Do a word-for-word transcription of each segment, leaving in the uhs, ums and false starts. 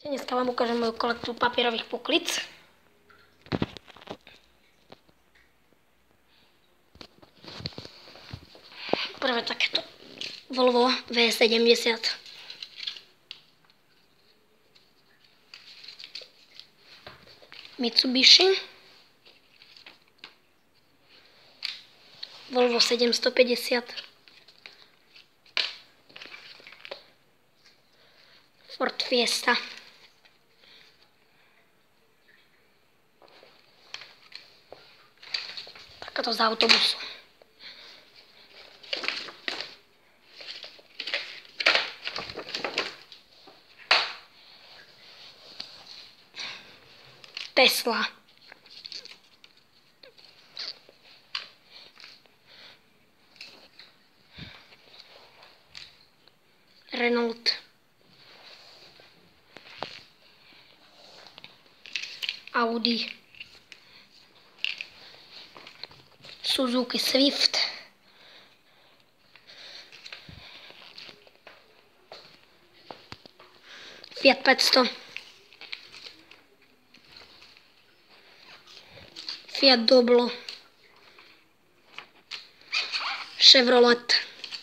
Dneska vám ukážem moju kolekciu papierových puklic. Prvé takéto Volvo V sedemdesiat. Mitsubishi. Volvo sedemstopäťdesiat. Ford Fiesta. Takáto z autobusu. Tesla. Renault. Audi. Suzuki Swift. Fiat päťsto. Fiat Doblo. Chevrolet.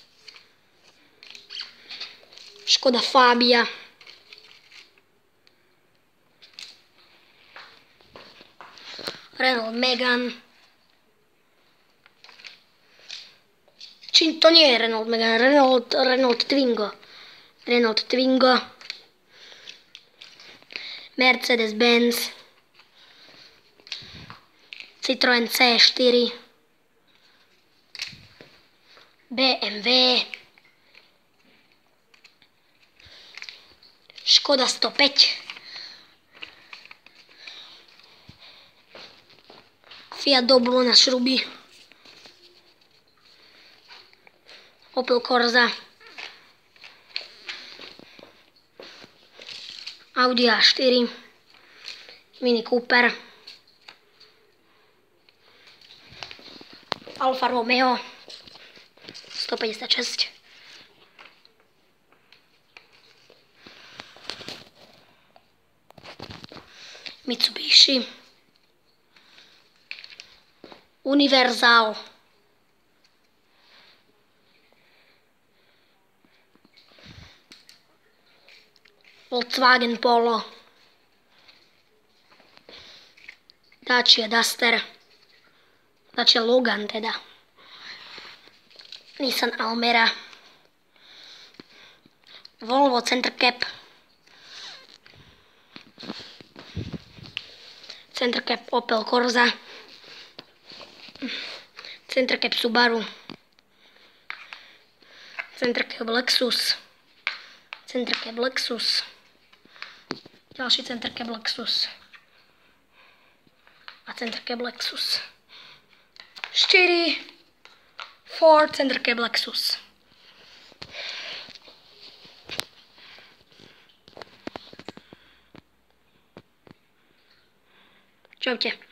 Škoda Fabia. Renault Megane. Či to nie je Renault Megane, Renault, Renault Twingo. Renault Twingo. Mercedes Benz. Citroën C štyri. bé em vé. Škoda sto päť. Fiat Doblo na šruby. Opel Corsa. Audi á štyri. Mini Cooper. Alfa Romeo. stopäťdesiatšesť. Mitsubishi. Universal. Volkswagen Polo. Dacia Duster. Dacia Logan teda. Nissan Almera. Volvo Centercap. Centercap Opel Corsa. Centercap Subaru. Centercap Lexus. Centercap Lexus. Ďalší Centercap Lexus. A Centercap Lexus. štyri. Ford Centercap Lexus. Čaute.